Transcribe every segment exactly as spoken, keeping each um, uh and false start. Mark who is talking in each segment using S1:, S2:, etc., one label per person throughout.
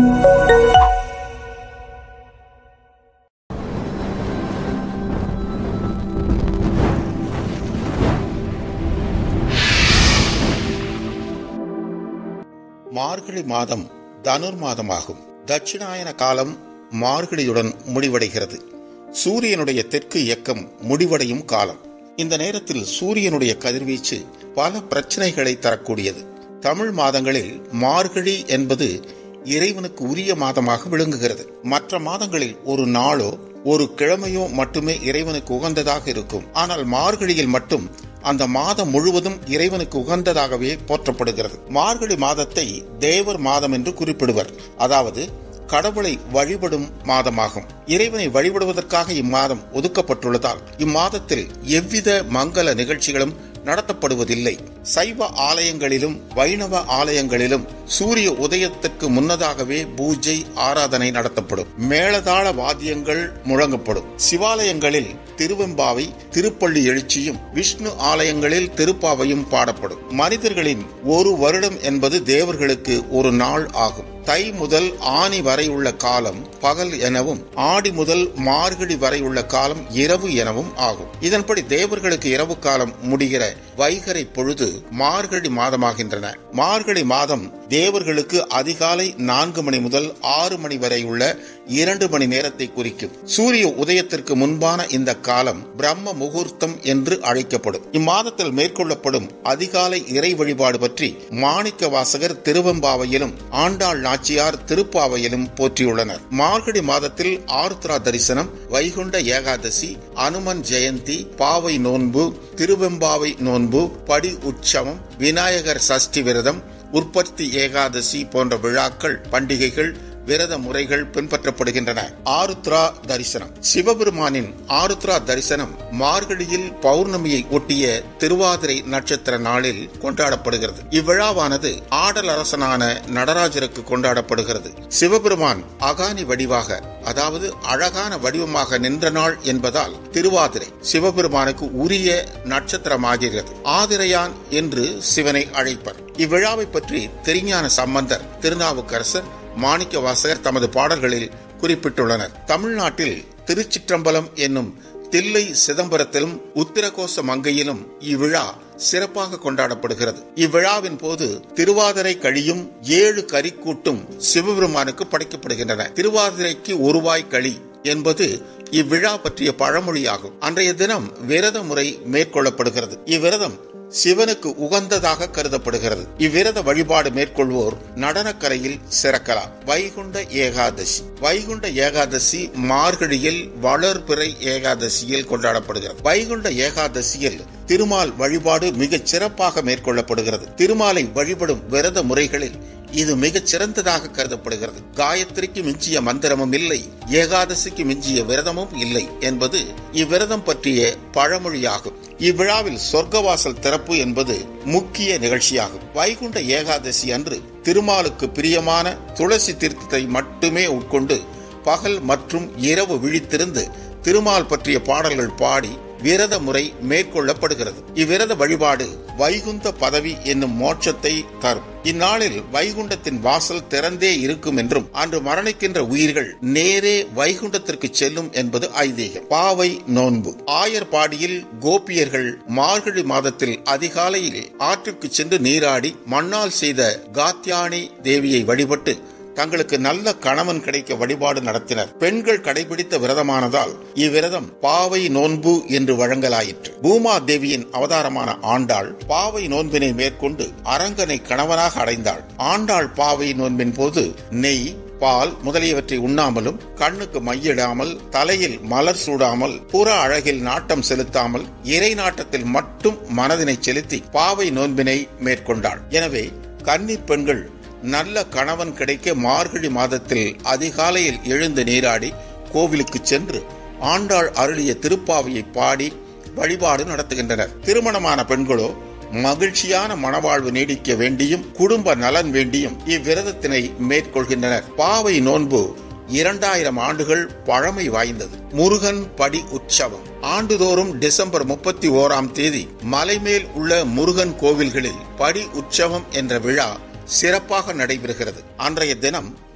S1: மார்கழி மாதம் தனுர் மாதமாகும். தட்சிணாயன காலம் மார்கழியுடன் முடிவடைகிறது. சூரியனுடைய தெற்கு இயக்கம் முடிவடையும் காலம். இந்த நேரத்தில் சூரியனுடைய கதிர்வீச்சு பல பிரச்சனைகளை தரக்கூடியது. தமிழ் மாதங்களில் மார்கழி என்பது இறைவனுக்கு உரிய மாதமாக விளங்குகிறது. மற்ற மாதங்களில் ஒரு நாளோ ஒரு கிழமையோ மட்டுமே இறைவனுக்கு உகந்ததாக இருக்கும். ஆனால் மார்கழியில் மட்டும் அந்த மாதம் முழுவதும் இறைவனுக்கு உகந்ததாகவே போற்றப்படுகிறது. மார்கழி மாதத்தை தேவர் மாதம் என்று குறிப்பிடுவர். அதாவது கடவுளை வழிபடும் மாதமாகும். இறைவனை வழிபடுவதற்காக இம்மாதம் ஒதுக்கப்பட்டுள்ளதால் இம்மாதத்தில் எவ்வித மங்கள நிகழ்ச்சிகளும் நடத்தப்படுவதில்லை. சைவ ஆலயங்களிலும் வைணவ ஆலயங்களிலும் சூரிய உதயத்துக்கு முன்னதாகவே பூஜை ஆராதனை நடத்தப்படும். மேளதாள வாத்தியங்கள் முழங்கப்படும். சிவாலயங்களில் திருவெம்பாவை திருப்பள்ளி எழுச்சியும் விஷ்ணு ஆலயங்களில் திருப்பாவையும் பாடப்படும். மனிதர்களின் ஒரு வருடம் என்பது தேவர்களுக்கு ஒரு நாள் ஆகும். தை முதல் ஆனி வரை உள்ள காலம் பகல் எனவும் ஆடி முதல் மார்கழி வரை உள்ள காலம் இரவு எனவும் ஆகும். இதன்படி தேவர்களுக்கு இரவு காலம் முடிகிற வைகறை பொழுது மார்கழி மாதமாகின்றன. மார்கழி மாதம் தேவர்களுக்கு அதிகாலை நான்கு மணி முதல் ஆறு மணி வரை உள்ள இரண்டு மணி நேரத்தை குறிக்கும். சூரிய உதயத்திற்கு முன்பான இந்த காலம் பிரம்ம முகூர்த்தம் என்று அழைக்கப்படும். இம்மாதத்தில் மேற்கொள்ளப்படும் அதிகாலை இறை வழிபாடு பற்றி மாணிக்க வாசகர் திருவெம்பாவையிலும் ஆண்டாள் நாச்சியார் திருப்பாவையிலும் போற்றியுள்ளனர். மார்கழி மாதத்தில் ஆருத்ரா தரிசனம், வைகுண்ட ஏகாதசி, அனுமன் ஜெயந்தி, பாவை நோன்பு, திருவெம்பாவை நோன்பு, படி உற்சவம், விநாயகர் சஷ்டி விரதம், உற்பத்தி ஏகாதசி போன்ற விழாக்கள், பண்டிகைகள், விரத முறைகள் பின்பற்றப்படுகின்றன. ஆருத்ரா தரிசனம். சிவபெருமானின் ஆருத்ரா தரிசனம் மார்கழியில் பௌர்ணமியை ஒட்டிய திருவாதிரை நட்சத்திர நாளில் கொண்டாடப்படுகிறது. இவ்விழாவானது ஆடல் அரசனான நடராஜருக்கு கொண்டாடப்படுகிறது. சிவபெருமான் அகானி வடிவாக, அதாவது அழகான வடிவமாக நின்ற நாள் என்பதால் திருவாதிரை சிவபெருமானுக்கு உரிய நட்சத்திரமாகிறது. ஆதிரையான் என்று சிவனை அழைப்பர். இவ்விழாவை பற்றி திருஞான சம்பந்தர், திருநாவுக்கரசர், மாணிக்க வாசகர் தமது பாடல்களில் குறிப்பிட்டுள்ளனர். தமிழ்நாட்டில் திருச்சிற்றம்பலம் என்னும் தில்லை சிதம்பரத்திலும் உத்திரகோச மங்கையிலும் இவ்விழா சிறப்பாக கொண்டாடப்படுகிறது. இவ்விழாவின் போது திருவாதிரை கழியும் ஏழு கரிக்கூட்டும் சிவபெருமானுக்கு படைக்கப்படுகின்றன. திருவாதிரைக்கு ஒருவாய் களி என்பது இவ்விழா பற்றிய பழமொழியாகும். அன்றைய தினம் விரத முறை மேற்கொள்ளப்படுகிறது. இவ்விரதம் சிவனுக்கு உகந்ததாக கருதப்படுகிறது. இவ்விரத வழிபாடு மேற்கொள்வோர் நடனக்கரையில் சிறக்கலாம். வைகுண்ட ஏகாதசி. வைகுண்ட ஏகாதசி மார்கழியில் வளர்பிறை ஏகாதசியில் கொண்டாடப்படுகிறது. வைகுண்ட ஏகாதசியில் திருமால் வழிபாடு மிகச் சிறப்பாக மேற்கொள்ளப்படுகிறது. திருமாலை வழிபடும் விரத முறைகளில் இது மிகச் சிறந்ததாக கருதப்படுகிறது. காயத்ரிக்கு மிஞ்சிய மந்திரமும் இல்லை, ஏகாதசிக்கு மிஞ்சிய விரதமும் இல்லை என்பது இவ்விரதம் பற்றிய பழமொழியாகும். இவ்விழாவில் சொர்க்கவாசல் திறப்பு என்பது முக்கிய நிகழ்ச்சியாகும். வைகுண்ட ஏகாதசி அன்று திருமாலுக்கு பிரியமான துளசி தீர்த்தத்தை மட்டுமே உட்கொண்டு பகல் மற்றும் இரவு விழித்திருந்து திருமால் பற்றிய பாடல்கள் பாடி விரத முறை மேற்கொள்ளப்படுகிறது. இவ்விரத வழிபாடு வைகுந்த பதவி என்னும் மோட்சத்தை தரும். இந்நாளில் வைகுண்டத்தின் வாசல் திறந்தே இருக்கும் என்றும் அன்று மரணிக்கின்ற உயிர்கள் நேரே வைகுண்டத்திற்கு செல்லும் என்பது ஐதீகம். பாவை நோன்பு. ஆயர்பாடியில் கோபியர்கள் மார்கழி மாதத்தில் அதிகாலையில் ஆற்றுக்கு சென்று நீராடி மண்ணால் செய்த காத்யாணி தேவியை வழிபட்டு தங்களுக்கு நல்ல கணவன் கிடைக்க வழிபாடு நடத்தினர். பெண்கள் கடைபிடித்த விரதமானதால் இவ்விரதம் பாவை நோன்பு என்று வழங்கலாயிற்று. பூமா தேவியின் அவதாரமான ஆண்டாள் பாவை நோன்பினை மேற்கொண்டு அரங்கனை கணவனாக அடைந்தாள். ஆண்டாள் பாவை நோன்பின் போது நெய், பால் முதலியவற்றை உண்ணாமலும், கண்ணுக்கு மையிடாமல், தலையில் மலர் சூடாமல், புற அழகில் நாட்டம் செலுத்தாமல், இறை நாட்டத்தில் மட்டும் மனதினை செலுத்தி பாவை நோன்பினை மேற்கொண்டாள். எனவே கன்னி பெண்கள் நல்ல கணவன் கிடைக்க மார்கழி மாதத்தில் அதிகாலையில் எழுந்து நீராடி கோவிலுக்கு சென்று ஆண்டாள் அருளிய திருப்பாவையை பாடி வழிபாடு நடத்துகின்றனர். திருமணமான பெண்களோ மகிழ்ச்சியான மனவாழ்வு நீடிக்க வேண்டியும் குடும்ப நலன் வேண்டியும் இவ்விரதத்தினை மேற்கொள்கின்றனர். பாவை நோன்பு இரண்டாயிரம் ஆண்டுகள் பழமை வாய்ந்தது. முருகன் படி உற்சவம். ஆண்டுதோறும் டிசம்பர் முப்பத்தி ஓராம் தேதி மலைமேல் உள்ள முருகன் கோவில்களில் படி உற்சவம் என்ற விழா சிறப்பாக நடைபெறுகிறது. அன்றைய தினம்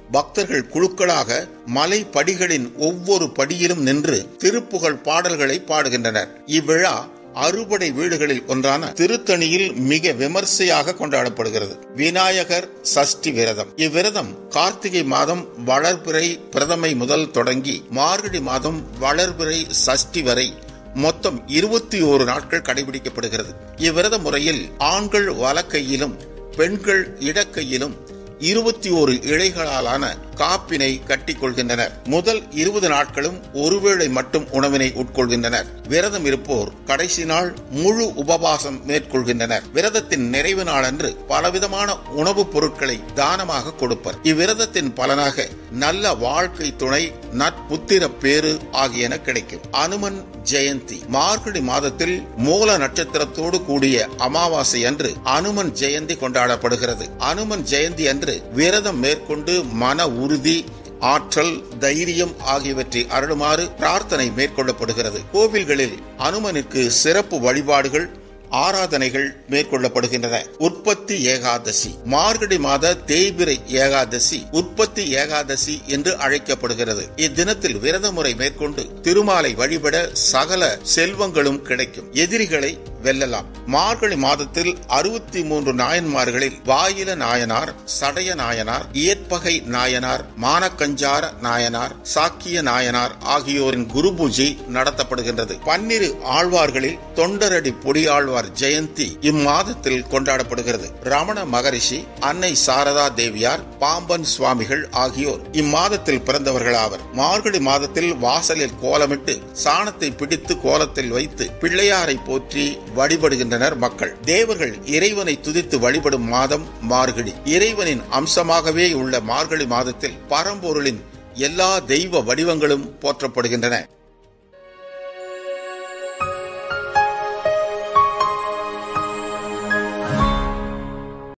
S1: பக்தர்கள் குழுக்களாக மலை படிகளின் ஒவ்வொரு படியிலும் நின்று திருப்புகழ் பாடல்களை பாடுகின்றனர். இவ்விழா அறுபடை வீடுகளில் ஒன்றான திருத்தணியில் மிக விமர்சையாக கொண்டாடப்படுகிறது. விநாயகர் சஷ்டி விரதம். இவ்விரதம் கார்த்திகை மாதம் வளர்பிறை பிரதமை முதல் தொடங்கி மார்கழி மாதம் வளர்பிறை சஷ்டி வரை மொத்தம் இருபத்தி ஓரு நாட்கள் கடைபிடிக்கப்படுகிறது. இவ்விரத முறையில் ஆண்கள் வலக்கையிலும் பெண்கள் இடக்கையிலும் இருபத்தி ஓரு இழைகளாலான காப்பினை கட்டிக் கொள்கின்றனர். முதல் இருபது நாட்களும் ஒருவேளை மட்டும் உணவினை உட்கொள்கின்றனர். விரதம் இருப்போர் கடைசி நாள் முழு உபவாசம் மேற்கொள்கின்றனர். விரதத்தின் நிறைவு நாளன்று பலவிதமான உணவுப் பொருட்களை தானமாக கொடுப்பர். இவ்விரதத்தின் பலனாக நல்ல வாழ்க்கை துணை, நட்புத்திர பேறு ஆகியன கிடைக்கும். அனுமன் ஜெயந்தி. மார்கழி மாதத்தில் மூல நட்சத்திரத்தோடு கூடிய அமாவாசை அன்று அனுமன் ஜெயந்தி கொண்டாடப்படுகிறது. அனுமன் ஜெயந்தி அன்று விரதம் மேற்கொண்டு மன உறுதி, ஆற்றல், தைரியம் ஆகியவற்றை அருளுமாறு பிரார்த்தனை மேற்கொள்ளப்படுகிறது. கோவில்களில் அனுமனுக்கு சிறப்பு வழிபாடுகள், ஆராதனைகள் மேற்கொள்ளப்படுகின்றன. உற்பத்தி ஏகாதசி. மார்கழி மாத தேய்பிறை ஏகாதசி உற்பத்தி ஏகாதசி என்று அழைக்கப்படுகிறது. இத்தினத்தில் விரத முறை மேற்கொண்டு திருமாலை வழிபட சகல செல்வங்களும் கிடைக்கும். எதிரிகளை வெல்லலாம். மார்கழி மாதத்தில் அறுபத்தி மூன்று நாயன்மார்களில் வாயில நாயனார், சடைய நாயனார், இயற்பகை நாயனார், மானக்கஞ்சார நாயனார், சாக்கிய நாயனார் ஆகியோரின் குரு பூஜை நடத்தப்படுகின்றது. பன்னிரு ஆழ்வார்களில் தொண்டரடி பொடியாழ்வார் ஜெயந்தி இம்மாதத்தில் கொண்டாடப்படுகிறது. ரமண மகரிஷி, அன்னை சாரதா தேவியார், பாம்பன் சுவாமிகள் ஆகியோர் இம்மாதத்தில் பிறந்தவர்களாவர். மார்கழி மாதத்தில் வாசலில் கோலமிட்டு சாணத்தை பிடித்து கோலத்தில் வைத்து பிள்ளையாரை போற்றி வழிபடுகின்றனர் மக்கள். தேவர்கள் இறைவனை துதித்து வழிபடும் மாதம் மார்கழி. இறைவனின் அம்சமாகவே உள்ள மார்கழி மாதத்தில் பரம்பொருளின் எல்லா தெய்வ வடிவங்களும் போற்றப்படுகின்றன.